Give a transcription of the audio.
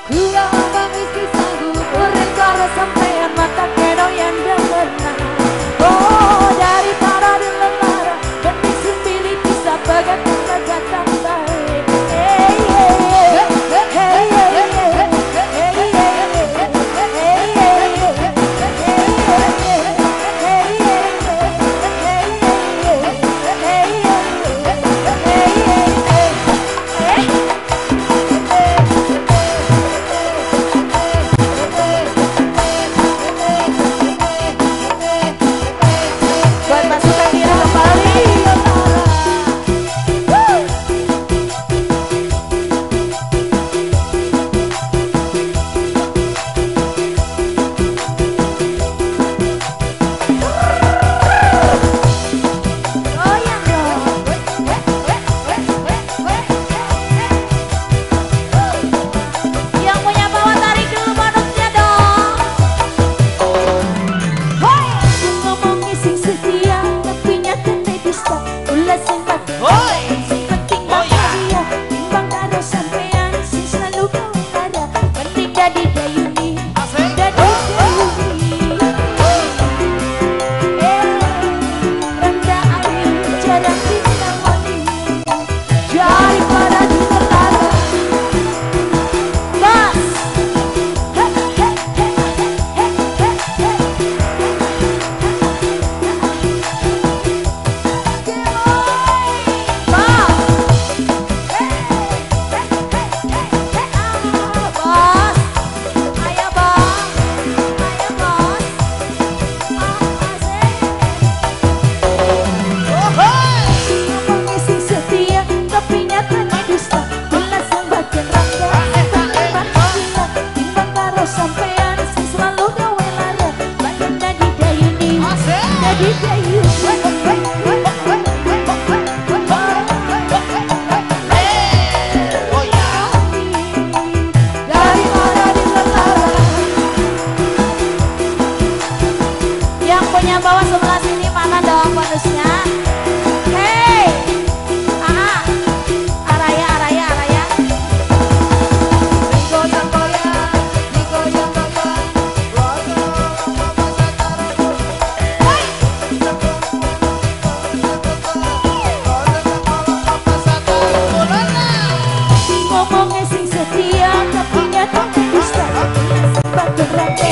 Gula abang isi sanggup urip karo sampean mata keno yang demenang. Oh daripada dilelara benih sembili bisa pegat pegatan baik. Hey hey hey hey buat masukan diri kembali. Goyang dong. Yang punya bawa tarik dulu bonusnya dong. Hoi, ngomongnya sing setia tapi nyatanya dusta. Ulah sing batin, sing penting bakal dia. Timbang karo sampean sing selalu kau ada. Mending jadi dayuni, jadi dayuni. Rendah air jarang ditangani daripada dilelara. Bas. Sampean sing selalu gawe lara badan jadi dayuni, jadi dayuni. Daripada dilelara. Yang punya bawah sebelah sini mana dong bonusnya? Hey, araya, araya, araya. Goyang, goyang, goyang, goyang. Ngomongnya sing setia tapi nyatanya dusta. Batu rantai